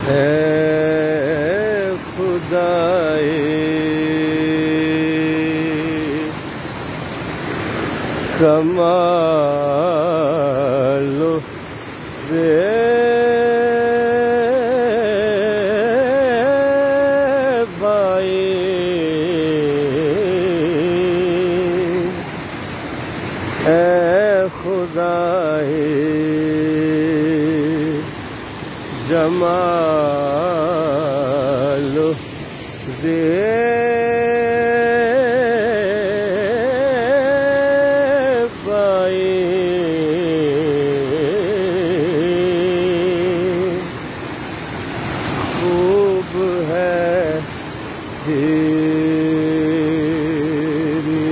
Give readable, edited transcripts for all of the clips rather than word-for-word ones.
है खुदाए कमालो भाई है खुदाए जमालो खूब है तेरी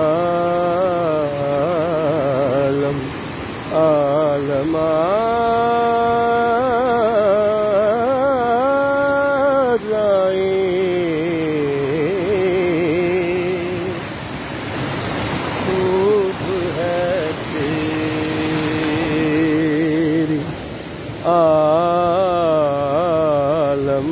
आलम आलम खूब है तेरी आलम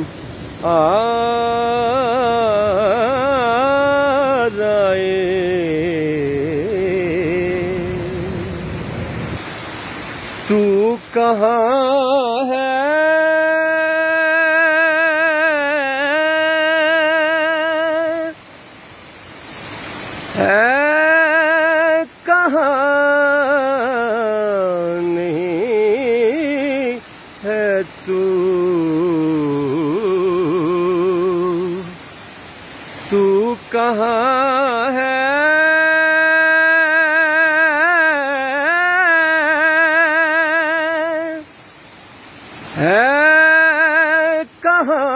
तू कहाँ है कहाँ नहीं है तू कहाँ है कहाँ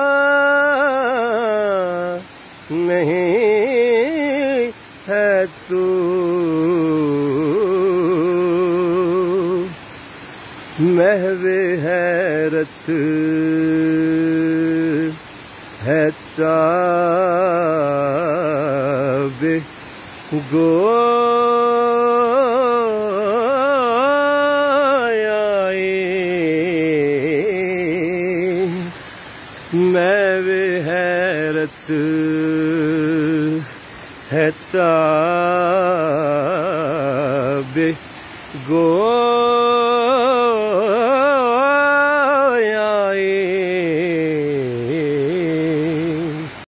नहीं है तू महवे हैरत है ताबे गोयाए महवे हैरत है ताबे गो